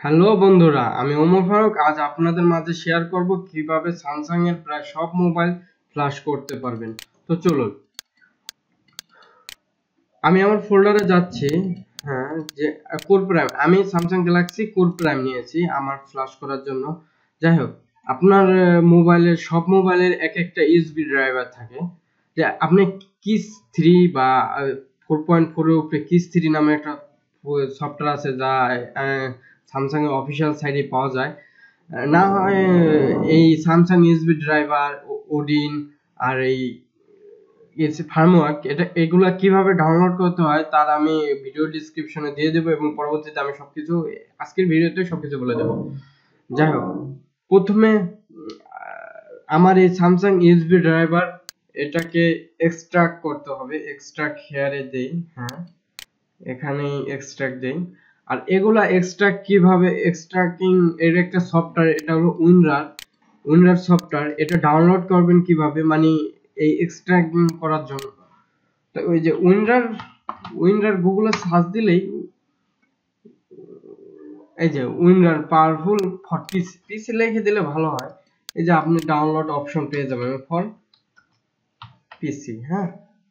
Hello বন্ধুরা, আমি ওমর ফারুক। আজ আপনাদের মাঝে শেয়ার করব কিভাবে স্যামসাং এর প্রায় সব মোবাইল ফ্ল্যাশ করতে পারবেন। তো চলুন, আমি আমার ফোল্ডারে যাচ্ছি। হ্যাঁ, যে কোর প্রাইম, আমি স্যামসাং গ্যালাক্সি কোর প্রাইম নিয়েছি আমার ফ্ল্যাশ করার জন্য। যাই হোক, আপনার মোবাইলের সব মোবাইলের এক একটা ইউএসবি ড্রাইভার থাকে। যে আপনি কিস 3 বা 4.4 এর উপরে কিস 3 নামে একটা সফটওয়্যার আছে, যা স্যামসাং এর অফিসিয়াল সাইটে পাওয়া যায়। না হয় এই স্যামসাং ইউএসবি ড্রাইভার, ওডিন আর এই ফার্মওয়ার্ক, এগুলা কিভাবে ডাউনলোড করতে হয় তার আমি ভিডিও ডেসক্রিপশনে দিয়ে দেবো, এবং পরবর্তীতে আমি সবকিছু আজকের ভিডিওতে সবকিছু বলে দেবো। যাই হোক, প্রথমে আমার এই স্যামসাং ইউএসবি ড্রাইভার এটাকে এক্সট্রাক্ট করতে হবে। এক্সট্রাক্ট হেয়ারে দেই, হ্যাঁ এখানে এক্সট্রাক্ট দেই। আর এগুলা এক্সট্রাক্ট কিভাবে, এক্সট্রাক্টিং এর একটা সফটওয়্যার, এটা হলো উইনরার সফটওয়্যার। এটা ডাউনলোড করবেন কিভাবে, মানে এই এক্সট্রাক্টিং করার জন্য। তো ওই যে উইনরার গুগলে সার্চ দিলেই এই যে উইনরার পাওয়ারফুল ফর পিসি লিখে দিলে ভালো হয়। এই যে আপনি ডাউনলোড অপশন পেয়ে যাবেন ফর পিসি। হ্যাঁ,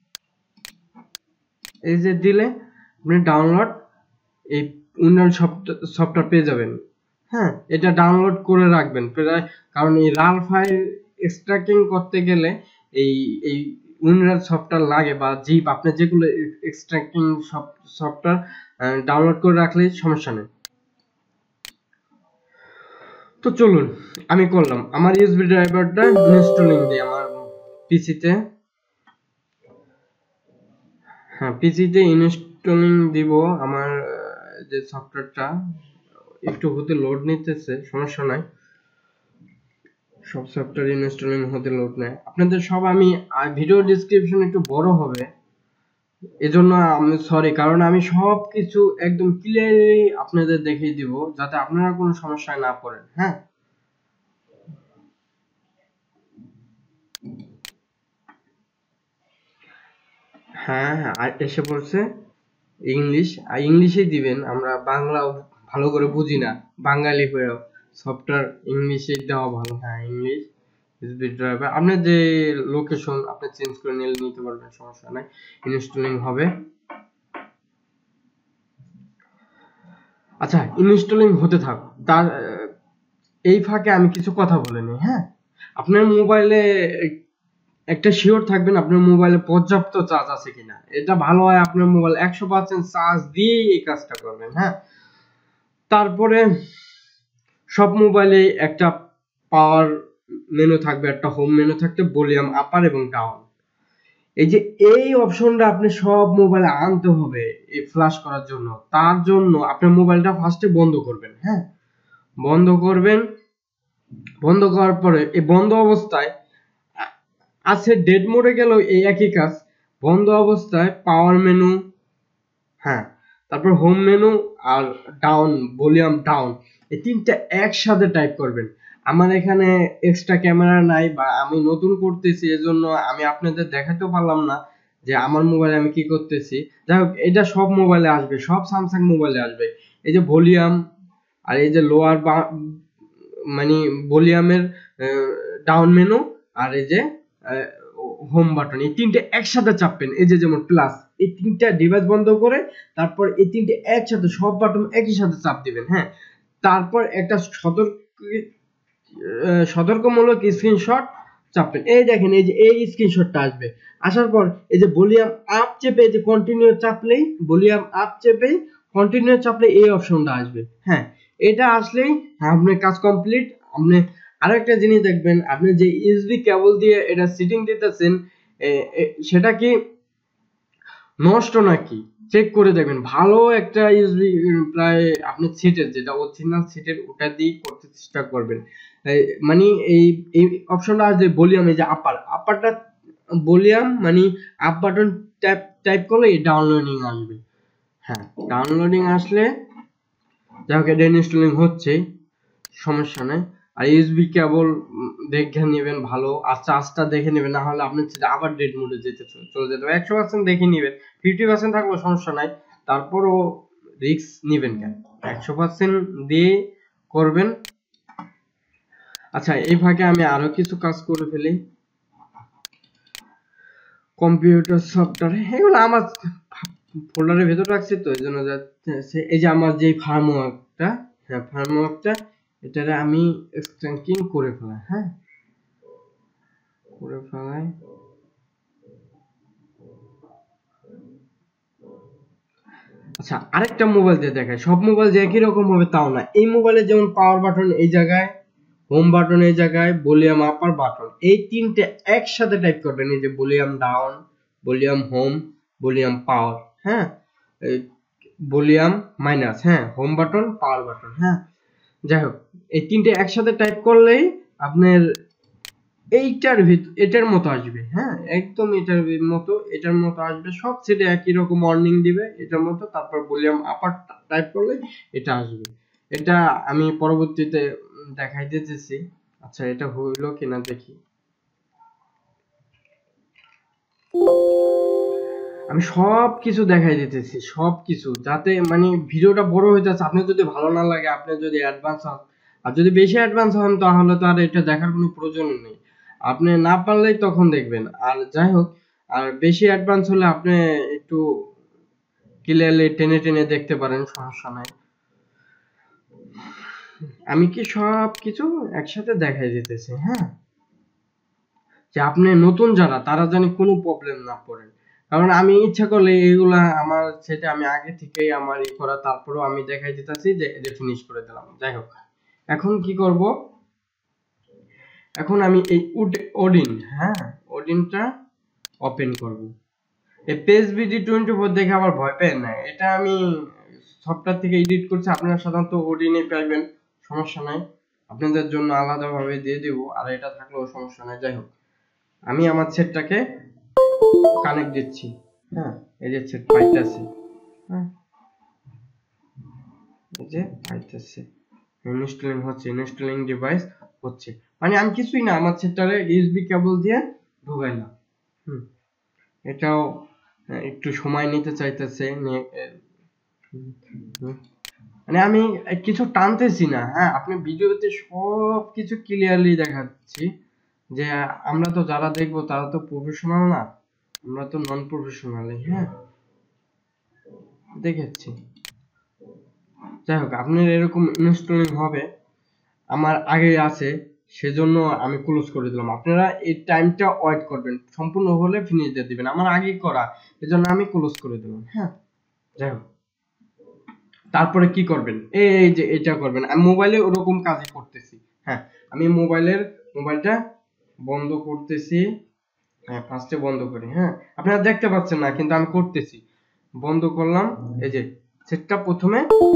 এই যে দিলে আপনি ডাউনলোড এই উইন্ডোজ সফটওয়্যার পেয়ে যাবেন। হ্যাঁ, এটা ডাউনলোড করে রাখবেন প্রায়, কারণ এই রাল ফাইল এক্সট্রাক্টিং করতে গেলে এই এই উইন্ডোজ সফটওয়্যার লাগে, বা জিপ আপনি যেগুলো এক্সট্রাক্টিং সফটওয়্যার ডাউনলোড করে রাখলে সমস্যা নেই। তো চলুন, আমি করলাম আমার ইউএসবি ড্রাইভারটা ইনস্টলিং দিই আমার পিসিতে। হ্যাঁ, পিসিতে ইনস্টলিং দিব আমার যে সফটওয়্যারটা। একটু হতে লোড নিতেছে, সমস্যা নাই। সব সফটওয়্যার ইনস্টলিং হতে লোড নেয়। আপনাদের সব আমি ভিডিও ডেসক্রিপশন একটু বড় হবে, এজন্য আমি সরি, কারণ আমি সব কিছু একদম ক্লিয়ারলি আপনাদের দেখিয়ে দিব, যাতে আপনারা কোনো সমস্যায় না পড়েন। হ্যাঁ, হ্যাঁ হ্যাঁ, আর এসে পড়ছে ইংলিশ। আর ইংলিশেই দিবেন, আমরা বাংলা ভালো করে বুঝি না, বাঙালি হয়েও সফটওয়্যার ইংলিশে দেওয়া ভালো। হ্যাঁ, ইংলিশ ইউএসবি ড্রাইভার আপনার যে লোকেশন আপনি চেঞ্জ করে নিতে পারবেন, সমস্যা নাই। ইনস্টলিং হবে। আচ্ছা, ইনস্টলিং হতে থাক, তার এই ফাঁকে আমি কিছু কথা বলে নিই। হ্যাঁ, আপনার মোবাইলে একটা শিওর থাকবেন আপনার মোবাইলে পর্যাপ্ত চার্জ আছে কিনা। এটা ভালো হয় আপনার মোবাইল 100% চার্জ দিয়ে এই কাজটা করবেন। হ্যাঁ, তারপরে সব মোবাইলে একটা পাওয়ার মেনু থাকবে, একটা হোম মেনু থাকবে, ভলিউম আপার এবং ডাউন। এই যে এই অপশনটা আপনি সব মোবাইলে আনতে হবে এই ফ্ল্যাশ করার জন্য। তার জন্য আপনার মোবাইলটা ফার্স্টে বন্ধ করবেন। হ্যাঁ, বন্ধ করবেন। বন্ধ করার পরে এই বন্ধ অবস্থায় আছে, ডেড মোডে গেল এই একই কাজ। বন্ধ অবস্থায় পাওয়ার মেনু, হ্যাঁ, তারপর হোম মেনু আর ডাউন, ভলিউম ডাউন, এই তিনটা একসাথে টাইপ করবেন। আমার এখানে এক্সট্রা ক্যামেরা নাই, বা আমি নতুন করতেছি, এজন্য আমি আপনাদের দেখাতে পারলাম না যে আমার মোবাইলে আমি কি করতেছি। যাই হোক, এটা সব মোবাইলে আসবে, সব স্যামসাং মোবাইলে আসবে। এই যে ভলিউম আর এই যে লোয়ার মানে ভলিউমের ডাউন মেনু আর এই যে হোম বাটন, এই তিনটে একসাথে চাপবেন। এই যে যেমন প্লাস, এই তিনটা ডিভাইস বন্ধ করে তারপর এই তিনটে একসাথে সব বাটন একই সাথে চাপ দিবেন। হ্যাঁ, তারপর একটা সতর্কমূলক স্ক্রিনশট চাপবেন। এই দেখেন, এই যে এই স্ক্রিনশটটা আসবে। আসার পর এই যে ভলিউম আপ চেপে যে কন্টিনিউ চাপলেই, ভলিউম আপ চেপে কন্টিনিউ চাপলে এই অপশনটা আসবে। হ্যাঁ, এটা আসলেই আপনার কাজ কমপ্লিট। আপনি আরেকটা জিনিস দেখবেন, আপনি যে ইউএসবি কেবল দিয়ে এটা সিটিং দিতেছেন, সেটা কি নষ্ট নাকি চেক করে দেখবেন। ভালো একটা ইউএসবি, প্রায় আপনি সিটের যেটা অরিজিনাল সিটের ওটা দিয়ে করতে চেষ্টা করবেন। মানে এই এই অপশনটা আসলে ভলিউম, এই যে আপারটা ভলিউম মানে আপ বাটন টাইপ করলে ডাউনলোডিং আসবে। হ্যাঁ, ডাউনলোডিং আসলে যাই হোক, এটা ইনস্টলিং হচ্ছে, সমস্যা নেই। আর ইউএসবি কেবল দেখে নেবেন ভালো, আর চার্জটা দেখে নেবেন, না হলে আপনি আবার ডেড মোডে চলে যেতে হবে। 100% দেখে নেবেন, 50% থাকলেও সমস্যা নাই, তারপরও রিস্ক নেবেন কেন। 100% দিয়ে করবেন। আচ্ছা, এই ফাঁকে আমি আরো কিছু কাজ করে ফেলি। কম্পিউটার সফটওয়্যার এগুলো আমার ফোল্ডারের ভেতর রাখছি, তো এই জন্য যাচ্ছে। এই যে আমার যে ফার্মওয়ার্কটা, হ্যাঁ ফার্মওয়ার্কটা, এটারে আমি এক্সটেনশন করে ফেলাই, হ্যাঁ করে ফেলাই। আচ্ছা, আরেকটা মোবাইল দিয়ে দেখাই। সব মোবাইল যে একই রকম হবে তাও না। এই মোবাইলে যেমন পাওয়ার বাটন এই জায়গায়, হোম বাটন এই জায়গায়, ভলিউম আপার বাটন, এই তিনটে একসাথে টাইপ করবেন। এই যে volume down, volume home, volume power, হ্যাঁ ভলিউম মাইনাস, হ্যাঁ হোম বাটন, পাওয়ার বাটন, হ্যাঁ যাই হোক, এই তিনটে একসাথে টাইপ করলেই আপনার এটার মতো আসবে, হ্যাঁ একদম এটার মতো আসবে। সব সেটে একই রকম ওয়ার্নিং দিবে এটার মতো। তারপর ভলিউম আপার টাইপ করলে এটা আসবে। এটা আমি পরবর্তীতে দেখাই দিতেছি। আচ্ছা, এটা হইলো কিনা দেখি। আমি সবকিছু দেখাই দিতেছি, সবকিছু, যাতে মানে ভিডিওটা বড় হয়ে যাচ্ছে। আপনি যদি ভালো না লাগে, আপনি যদি অ্যাডভান্স হন, আর যদি বেশি অ্যাডভান্স হন, তাহলে তো আর এটা দেখার কোনো প্রয়োজন নেই। আপনি না পারলেই তখন দেখবেন। আর যাই হোক, আর বেশি অ্যাডভান্স হলে আপনি একটু ক্লিয়ারলি টেনে টেনে দেখতে পারেন, সমস্যা নাই। আমি কি সব কিছু একসাথে দেখাই দিতেছি, হ্যাঁ যে আপনি নতুন যারা, তারা জানি কোনো প্রবলেম না পড়ে। কারণ আমি ইচ্ছা করলে এগুলা আমার সেটা আমি আগে থেকেই আমার করা, তারপরেও আমি দেখাই দিতেছি যে ফিনিশ করে দিলাম। যাই হোক, এখন কি করব, এখন আমি এই ওডিন, হ্যাঁ ওডিনটা ওপেন করব। এই পেজ বিডি 24 দেখে আবার ভয় পেন না, এটা আমি সফটওয়্যার থেকে এডিট করছি। আপনারা সাধারণত ওডিনে পাইবেন, সমস্যা নাই, আপনাদের জন্য আলাদাভাবে দিয়ে দিব। আর এটা থাকলেও সমস্যা নাই। যাই হোক, আমি আমার সেটটাকে কানেক্ট দিচ্ছি, হ্যাঁ এই যে সেট পাইতেছে, হ্যাঁ এই যে পাইতেছে, ইনস্টলিং হচ্ছে, ইনস্টলিং ডিভাইস হচ্ছে। মানে আমি কিছুই না, আমার সেটটারে ইউএসবি কেবল দিয়ে ঢুকাইলাম। এটাও একটু সময় নিতে চাইতেছে, মানে আমি কিছু টানতেছি না, হ্যাঁ আপনি ভিডিওতে সব কিছু ক্লিয়ারলি দেখাচ্ছি। যে আমরা তো যারা দেখবো তারা তো প্রফেশনাল না, আমরা তো নন প্রফেশনাল, হ্যাঁ দেখেছি। যাই হোক, আপনার এরকম ইনস্টলিং হবে, আমার আগে আছে, সেজন্য আমি ক্লোজ করে দিলাম। আপনারা এই টাইমটা ওয়েট করবেন, সম্পূর্ণ হলে ফিনিশ দিয়ে দিবেন। আমার আগেই করা, এজন্য আমি ক্লোজ করে দিলাম, হ্যাঁ যাই হোক। তারপরে কি করবেন, এই যে এটা করবেন। আমি মোবাইলে ওরকম কাজই করতেছি, হ্যাঁ আমি মোবাইলটা বন্ধ করতেছি। হ্যাঁ ফার্স্টে বন্ধ করি, হ্যাঁ আপনারা দেখতে পাচ্ছেন না কিন্তু আমি করতেছি। বন্ধ করলাম। এই যে সেটটা প্রথমে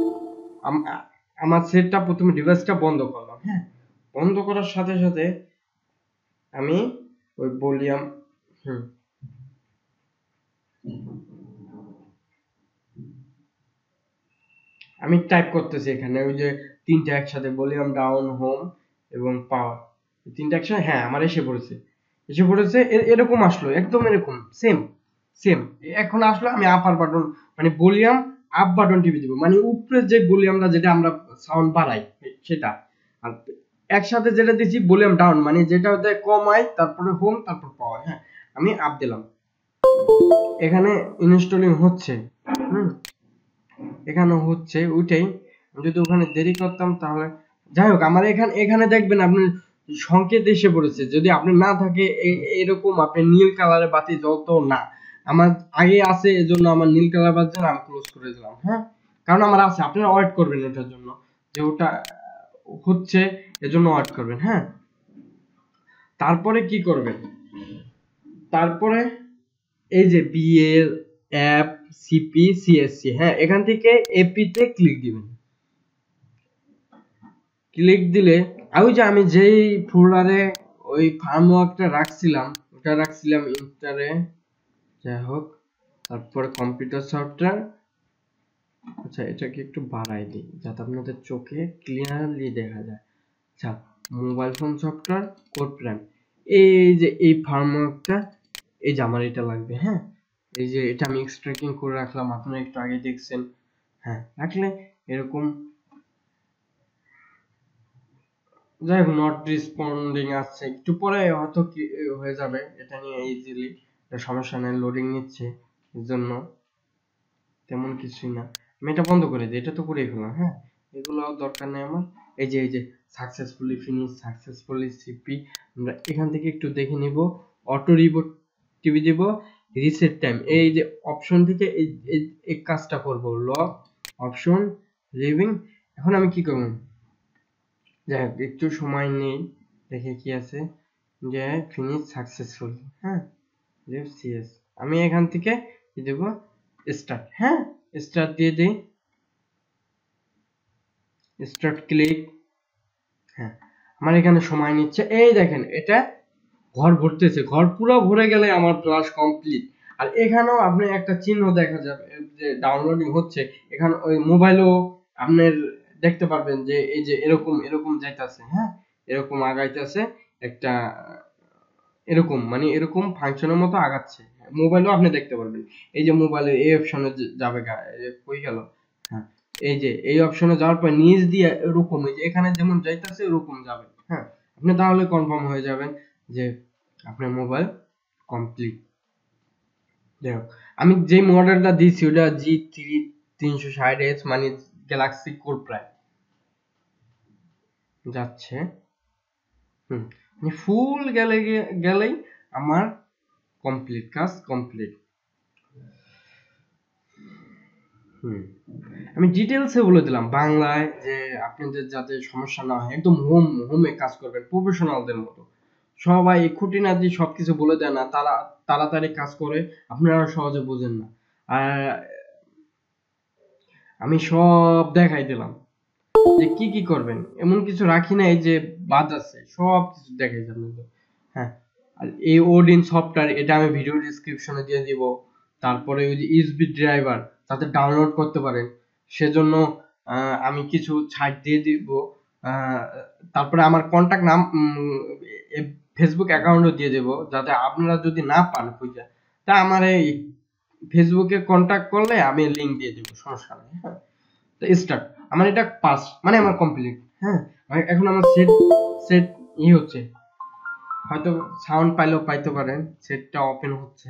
আমার সেটটা প্রথমে ডিভাইসটা বন্ধ করলাম, হ্যাঁ বন্ধ করার সাথে সাথে আমি ওই ভলিউম, আমি টাইপ করতেছি এখানে ওই যে তিনটা একসাথে, ভলিউম ডাউন, হোম এবং পাওয়ার, তিনটা একসাথে, হ্যাঁ আমার এসে পড়েছে এরকম আসলো, একদম এরকম সেম সেম। এখন আসলো, আমি আপার বাটন মানে ভলিউম আপ বাটন টিপে দিব, মানে উপরে যে ভলিউমটা যেটা আমরা সাউন্ড বাড়াই সেটা। আর একসাথে যেটা দিচ্ছি ভলিউম ডাউন, মানে যেটা কমাই, তারপরে হোম, তারপর পাওয়ার, হ্যাঁ আমি আপ দিলাম। এখানে ইনস্টলিং হচ্ছে, হুম এখানে হচ্ছে ওইটাই। যদি ওখানে দেরি করতাম তাহলে, যাই হোক আমার এখানে দেখবেন আপনি সংকেত এসে পড়েছে। যদি আপনি না থাকে এরকম আপনি নীল কালারের বাতি জ্বলতো না, আমার আগে আছে এজন্য আমার নীল কালার বাতি আমি ক্লোজ করে দিলাম, হ্যাঁ কারণ আমার আছে। আপনারা ওয়েট করবেন ওটার জন্য, যে ওটা হচ্ছে এজন্য ওয়েট করবেন, হ্যাঁ। তারপরে কি করবেন, তারপরে এই যে বিএল অ্যাপ সিপি সিএসসি, হ্যাঁ এখান থেকে এপি তে ক্লিক দিবেন। ক্লিক দিলে ওই যে আমি যেই ফোল্ডারে ওই ফার্মওয়ার্কটা রাখছিলাম, ওটা রাখছিলাম ইন্টারে, যাই হোক। তারপরে কম্পিউটার সফটওয়্যার, আচ্ছা এটাকে একটু বাড়াই দিই যাতে আপনাদের চোখে ক্লিয়ারলি দেখা যায়। আচ্ছা, mobile phone software code plan, এই যে এই ফার্মওয়ার্কটা, এই যে আমার এটা লাগবে, হ্যাঁ এই যে এটা আমি এক্সট্রাক্টিং করে রাখলাম, আপনারা একটু আগে দেখছেন, হ্যাঁ রাখলে এরকম যাই হোক নট রেসপন্ডিং আসছে, একটু পরে হয়তো কি হয়ে যাবে, এটা নিয়ে ইজিলি সমস্যা নেই, লোডিং নিচ্ছে এর জন্য তেমন কিছুই না। আমি এটা বন্ধ করে দিই, এটা তো করেই ফেললাম। হ্যাঁ, এগুলো দরকার নেই আমার। এই যে সাকসেসফুলি ফিনিশ, সাকসেসফুলি সিপি, আমরা এখান থেকে একটু দেখে নিব। অটো রিবোট টিভি দিব, রিসেট টাইম, এই যে অপশন থেকে এই কাজটা করব, লক অপশন লিভিং। এখন আমি কি করব, যাই হোক একটু সময় নেই, দেখে কি আছে, যে ফিনিশ সাকসেসফুল। হ্যাঁ, সিএস আমি এখান থেকে কি দেব, স্টার্ট। হ্যাঁ, স্টার্ট দিয়ে দিই, স্টার্ট ক্লিক। হ্যাঁ, আমার এখানে সময় নিচ্ছে, এই দেখেন এটা ঘর ভরতেছে, ঘর পুরো ভরে গেলে আমার ক্লাস কমপ্লিট। আর এখানেও আপনি একটা চিহ্ন দেখা যাবে যে ডাউনলোডিং হচ্ছে, এখানে ওই মোবাইলও আপনার দেখতে পারবেন যে এই যে এরকম এরকম যাইতাছে। হ্যাঁ, এরকম আগাইতেছে একটা, এরকম মানে এরকম ফাংশনের মতো আগাচ্ছে, মোবাইলও আপনি দেখতে পারবেন। এই যে মোবাইলের এই অপশনে যাবে, কই গেল, হ্যাঁ, এই যে এই অপশনে যাওয়ার পর নিচ দিয়ে এরকম, এই যে এখানে যেমন যাইতাছে এরকম যাবে। হ্যাঁ, আপনি তাহলে কনফার্ম হয়ে যাবেন যে আপনার মোবাইল কমপ্লিট। যাই হোক, আমি যে মডেলটা দিচ্ছি ওটা G3 360H, মানে গ্যালাক্সি কোর প্রাইম যাচ্ছে। ফুল গেলেই আমার কমপ্লিট, কাজ কমপ্লিট। আমি ডিটেলসে বলে দিলাম বাংলায়, যে আপনাদের যাতে সমস্যা না হয়, একদম হোমে কাজ করবেন প্রফেশনালদের মতো। সবাই খুঁটিনাটি সবকিছু বলে দেয় না, তারা তাড়াতাড়ি কাজ করে, আপনারা সহজে বোঝেন না। আর আমি সব দেখাই দিলাম যে কি কি করবেন, এমন কিছু রাখি নাই যে বাদ আছে, সব কিছু দেখাই দিলাম। হ্যাঁ, আর এই ওডিন সফটওয়্যার, এটা আমি ভিডিও ডেসক্রিপশনে দিয়ে দিব। তারপরে ওই যে ইউএসবি ড্রাইভার যাতে ডাউনলোড করতে পারেন, সেজন্য আমি কিছু ছাড় দিয়ে দিব। তারপরে আমার কন্টাক্ট নাম, ফেসবুক অ্যাকাউন্টও দিয়ে দেব, যাতে আপনারা যদি না পান খুঁজে, তা আমার এই ফেসবুকে কন্টাক্ট করলে আমি লিংক দিয়ে দেব, সমস্যা নেই। হ্যাঁ, তো স্টার্ট, আমার এটা পাস মানে আমার কমপ্লিট। হ্যাঁ, এখন আমার সেট সেট হচ্ছে, হয়তো সাউন্ড পাইলেও পাইতে পারেন, সেটটা ওপেন হচ্ছে।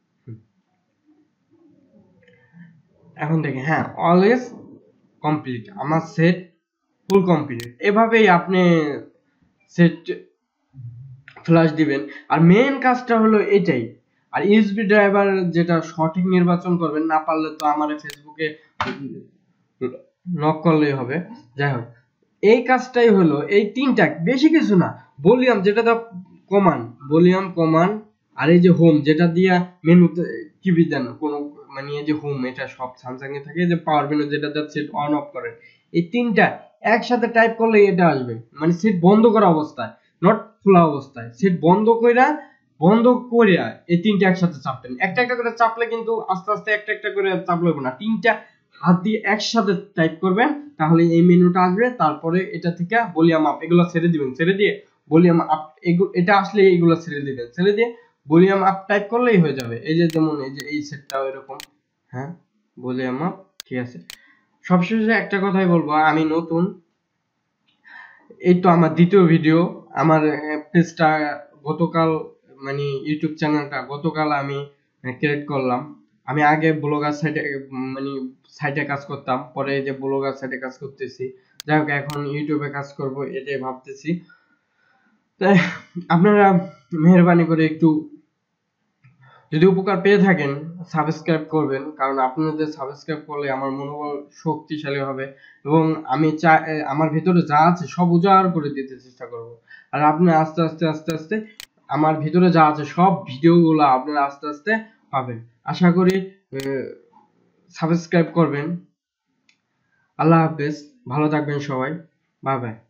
এখন দেখেন, হ্যাঁ, অলওয়েজ কমপ্লিট, আমার সেট ফুল কমপ্লিট। এভাবেই আপনি সেট ফ্ল্যাশ দিবেন। আর মেন কাজটা হলো এটাই। আর ইউএসবি ড্রাইভার যেটা সঠিক নির্বাচন করবেন, না পারলে তো আমার ফেসবুকে নক করলেই হবে। যাই হোক, এই কাজটাই হলো, এই তিনটা, বেশি কিছু না। ভলিউম যেটা দা কমান, ভলিউম কমান, আর এই যে হোম যেটা দিয়া মেনুতে টিভি দেন কোনো, মানে এই যে হোম, এটা সব স্যামসাং এ থাকে, যে পাওয়ার মেনু যেটা দা সেট অন অফ করেন, এই তিনটা একসাথে টাইপ করলে এটা আসবে, মানে সেট বন্ধ করা অবস্থায়, নট খোলা অবস্থায়। সেট বন্ধ কইরা এই তিনটা একসাথে চাপবেন, একটা একটা করে চাপলে কিন্তু আস্তে আস্তে একটা একটা করে চাপলে হবে না, তিনটা হাত দিয়ে একসাথে টাইপ করবেন, তাহলে এই মেনুটা আসবে। তারপরে এটা থেকে ভলিউম আপ এগুলো ছেড়ে দিবেন, ছেড়ে দিয়ে ভলিউম আপ, এটা আসলে এইগুলো ছেড়ে দিবেন, ছেড়ে দিয়ে ভলিউম আপ টাইপ করলেই হয়ে যাবে। এই যে যেমন এই যে এই সেটটাও এরকম। হ্যাঁ, ভলিউম আপ, ঠিক আছে। সবশেষে একটা কথাই বলবো, আমি নতুন, এই তো আমার দ্বিতীয় ভিডিও। আমার পেজটা গতকাল, মানে ইউটিউব চ্যানেলটা গতকাল আমি ক্রিয়েট করলাম। আমি আগে ব্লগার সাইটে, মানে সাইটে কাজ করতাম, পরে এই যে ব্লগার সাইটে কাজ করতেছি। যাই হোক, এখন ইউটিউবে কাজ করব এটাই ভাবতেছি। তাই আপনারা মেহেরবানি করে একটু, যদি উপকার পেয়ে থাকেন, সাবস্ক্রাইব করবেন, কারণ আপনাদের সাবস্ক্রাইব করলে আমার মনোবল শক্তিশালী হবে, এবং আমি চাই আমার ভিতরে যা আছে সব উজাড় করে দিতে চেষ্টা করব। আর আপনি আস্তে আস্তে আস্তে আস্তে আমার ভিতরে যা আছে সব ভিডিওগুলো আপনারা আস্তে আস্তে পাবেন, আশা করি। সাবস্ক্রাইব করবেন। আল্লাহ হাফেজ, ভালো থাকবেন সবাই, বাই বাই।